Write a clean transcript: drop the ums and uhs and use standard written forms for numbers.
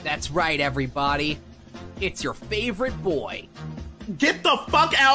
That's right, everybody. It's your favorite boy. Get the fuck out